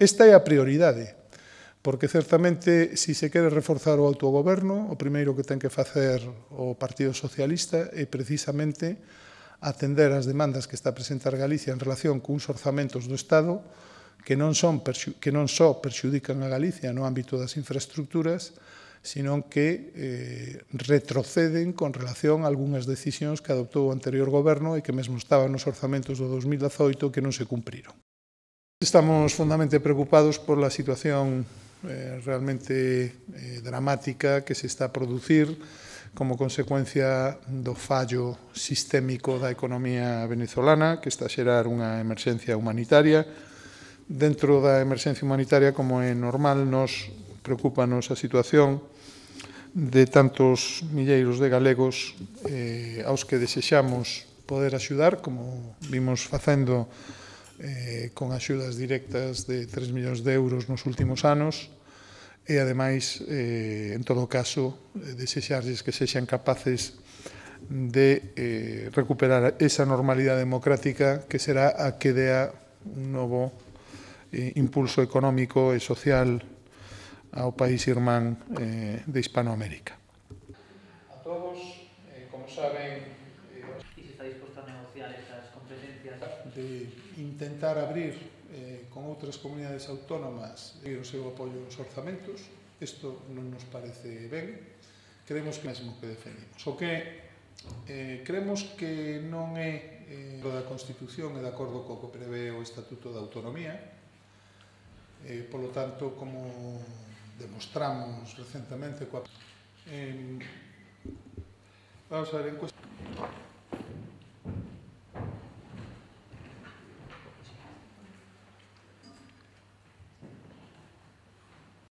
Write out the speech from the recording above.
Esta é a prioridade, porque certamente, se se quere reforzar o autogoberno, o primeiro que ten que facer o Partido Socialista é precisamente atender as demandas que está a presentar Galicia en relación cuns orzamentos do Estado que non só perxudican a Galicia no ámbito das infraestructuras, sino que retroceden con relación a algunhas decisións que adoptou o anterior goberno e que mesmo estaban nos orzamentos do 2018 que non se cumpriron. Estamos fundamentalmente preocupados por la situación realmente dramática que se está a producir como consecuencia do fallo sistémico da economía venezolana, que está a xerar unha emerxencia humanitaria. Dentro da emerxencia humanitaria, como é normal, nos preocúpanos a situación de tantos milleiros de galegos aos que desexamos poder axudar, como vimos facendo con axudas directas de 3 millóns de euros nos últimos anos, e, ademais, en todo caso, desexarlles que sexan capaces de recuperar esa normalidade democrática que será a que dea un novo impulso económico e social ao país irmán de Hispanoamérica. A todos, como saben, ¿Y se está dispuesto a negociar esas competencias? De intentar abrir con outras comunidades autónomas o seu apoio aos orzamentos. Isto non nos parece ben. Creemos que mesmo que defendimos. O que creemos que non é da Constitución e de acordo co que prevé o Estatuto de Autonomía. Polo tanto, como demostramos recentemente vamos a ver, en cuestión